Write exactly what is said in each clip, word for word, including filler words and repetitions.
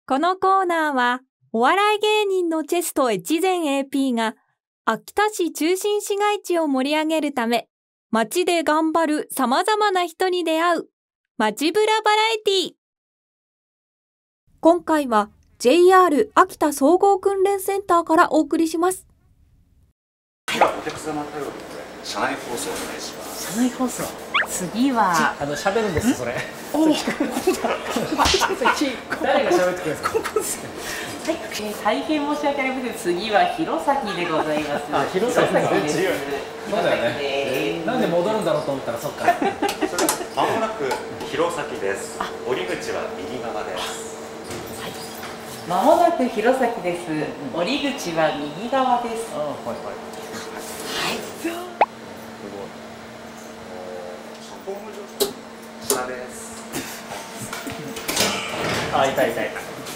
このコーナーは、お笑い芸人のチェスト越前 エーピー が、秋田市中心市街地を盛り上げるため、街で頑張る様々な人に出会う、街ブラバラエティー。今回は、ジェイアール 秋田総合訓練センターからお送りします。 では、お客様対応で車内放送お願いします。 車内放送。次はあの喋るんですそれ。 おお。 誰が喋ってくれるんですか。 ここですね。はい、えー、大変申し訳ありません。次は弘前でございます。 あ、弘前です。 そうだよね。 なんで戻るんだろうと思ったらそっか。 まもなく弘前です。降り口は右側です。 はい。まもなく弘前です。降り口は右側です。 あ、はいはい。 はい。 ホーム上下です。 あ、痛い痛い。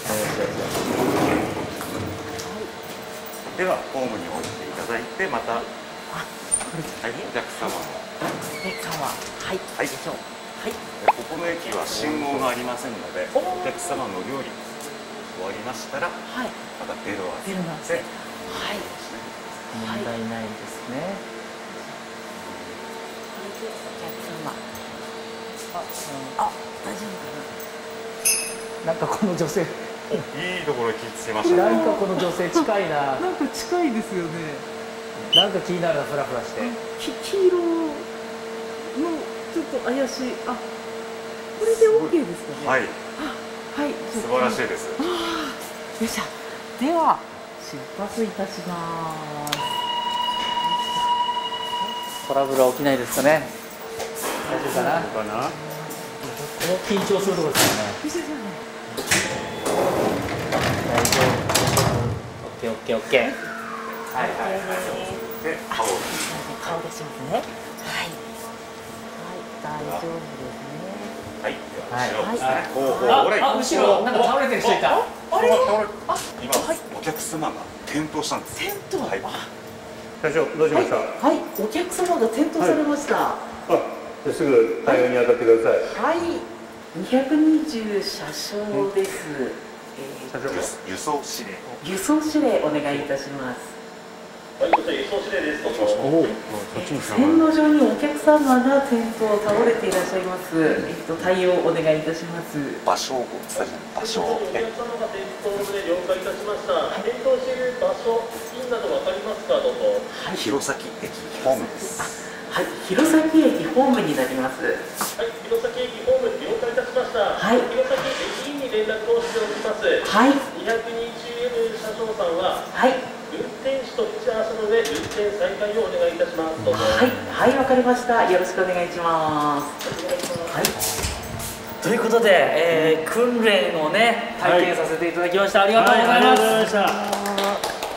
ではホームに降りていただいて、またはい、お客様のお客様、はい、 はい、 でしょう。はい。 ここの駅は信号がありませんので、お客様の料理終わりましたら、 はい、 またベルをベルなんですね。はい。 問題ないですね。 お客様。あ、あ、大丈夫かな。 なんかこの女性。 いいところに聞いてました。 なんかこの女性近いな。 なんか近いですよね。 なんか気になるな、フラフラして。 き黄色のちょっと怪しい。あ、これで オーケー ですかね。 はい。 あ、はい。 素晴らしいです。 ああ、よっしゃ。では出発いたします。 トラブルは起きないですかね。大丈夫かな。 かな。 この緊張するところですよね。大丈夫。オッケーオッケーオッケー。はいはいはい。 で、顔を。 顔出しますね。はい。はい、大丈夫ですね。 はい。 はい。 あ、後ろなんか倒れてる人いた。 あれ。 今お客様が転倒したんです。 転倒。 はい。 社長、どうしました。 はい、お客様が転倒されました。 あ、じゃすぐ対応に当たってください。 はい。にひゃくにじゅう車掌です。 社長、 輸送指令。 輸送指令お願いいたします。 はい、こちら輸送指令です。お願いします。おお、そっちに線路上にお客様が転倒倒れていらっしゃいます。えっと対応お願いいたします。 場所を伝え場所を。 お客様が転倒で了解いたしました。転倒している場所、付近などわかりますか、どうぞ。 はい。 弘前駅ホームです。 はい、弘前駅ホームになります。 はい、弘前駅ホーム了解いたしました。 はい。 弘前駅員に連絡をしております。 はい。 にひゃくにじゅうエム 車掌さんは。 はい。 運転手と打ち合わせの上、運転再開をお願いいたします。どうぞ。 はい、はい、わかりました。よろしくお願いします。はい。ということで、えー、訓練をね、体験させていただきました。はい、ありがとうございます。はい、ありがとうございました。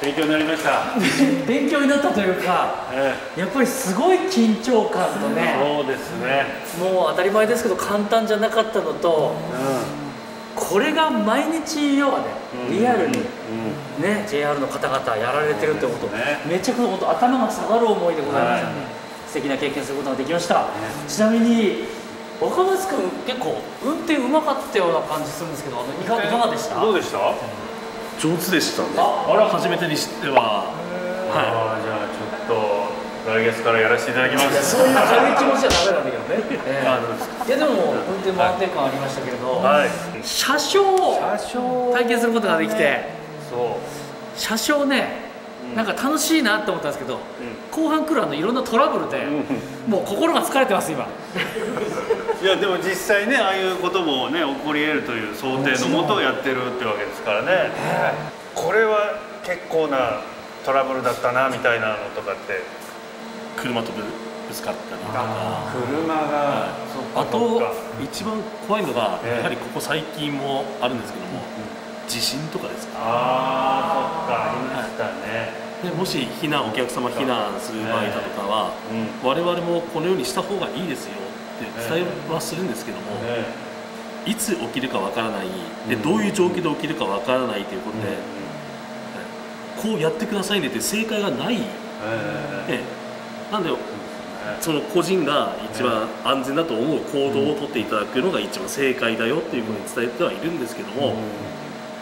勉強になりました。 勉強になったというか、ええ、やっぱりすごい緊張感とね。 そうですね。 もう当たり前ですけど、簡単じゃなかったのと。うん、これが毎日要はね、リアルにね、ジェイアール の方々やられてるってこと、めちゃくちゃ本当頭が下がる思いでございましたね。素敵な経験することができました。ちなみに若松君結構運転うまかったような感じするんですけど、いかがでした？ どうでした？ 上手でしたね。 あら、 初めてにしては。 はい。じゃあちょっと来月からやらせていただきます。 そういう軽い気持ちはダメなんだけどね。えー、いやでも運転も安定感ありましたけれど、はい、車掌を体験することができて、そう車掌ね、うん、なんか楽しいなって思ったんですけど、うん、後半来るあのいろんなトラブルで、うん、もう心が疲れてます今。 いやでも実際ね、ああいうこともね起こり得るという想定のもとをやってるってわけですからね。これは結構なトラブルだったなみたいなのとかって。 車とぶつかったりとか、 車が、 はい、あと一番怖いのが、えー、やはりここ最近もあるんですけども、うん、地震とかですか。 ああ、そっか、ありましたね。 でもし避難お客様避難する場合だとかは、えーうん、我々もこのようにした方がいいですよって伝えはするんですけども、えー、いつ起きるかわからないで、どういう状況で起きるかわからないということで、うん、こうやってくださいねって正解がない。えーなんでその個人が一番安全だと思う行動をとっていただくのが一番正解だよっていうことに伝えてはいるんですけども、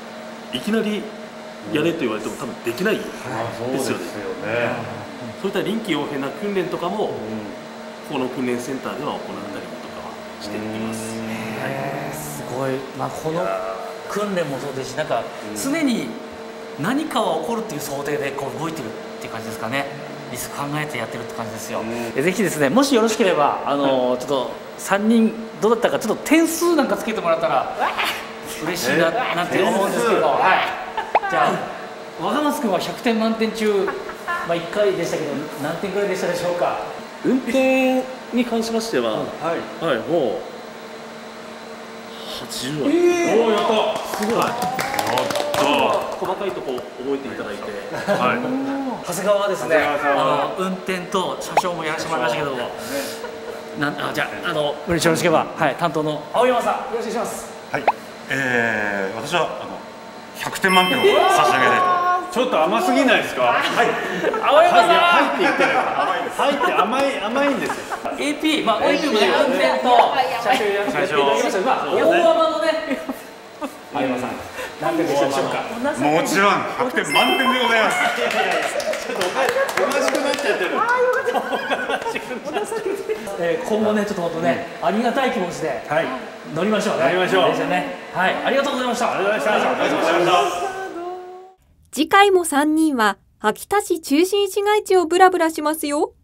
いきなりやれと言われても多分できないですよね。そういった臨機応変な訓練とかも、この訓練センターでは行ったりとかはしています。 へー、すごい、まあ、この訓練もそうですし、なんか常に何かは起こるっていう想定でこう動いてるっていう感じですかね。リスク考えてやってるって感じですよ。えぜひですね、もしよろしければあのちょっとさんにんどうだったかちょっと点数なんかつけてもらったら嬉しいななんて思うんですけど、はい。じゃあ若松君はひゃくてん満点中、まあ、いっかいでしたけど何点くらいでしたでしょうか。 運転に関しましては、はい、はい、もうはちじゅうわり。 おお、やった。 すごい。やった。細かいとこ覚えていただいて。はい。 長谷川はですね、あの運転と車掌もやらせてもらいましたけども、なんあじゃああのよろしければ、はい、担当の青山さんよろしくお願いします。 はい。えー、私はあのひゃくてん満点を差し上げたいと。 ちょっと甘すぎないですか。はい。 青山さん。 はいって言ってる。甘いです。はいって甘い甘いんですよ。 エーピー、まあ エーピー もね運転と車掌やらせていただきました。まあ大山のね青山さん何点でしたでしょうか。 もちろんひゃくてん満点でございます。 ちょっとおかしくなっちゃってる。 えー、今後ねちょっと本当ね、うん、ありがたい気持ちで乗りましょうね。 乗りましょう。 ですよね。はい、ありがとうございました。 ありがとうございました。ありがとうございました。 次回もさんにんは秋田市中心市街地をブラブラしますよ。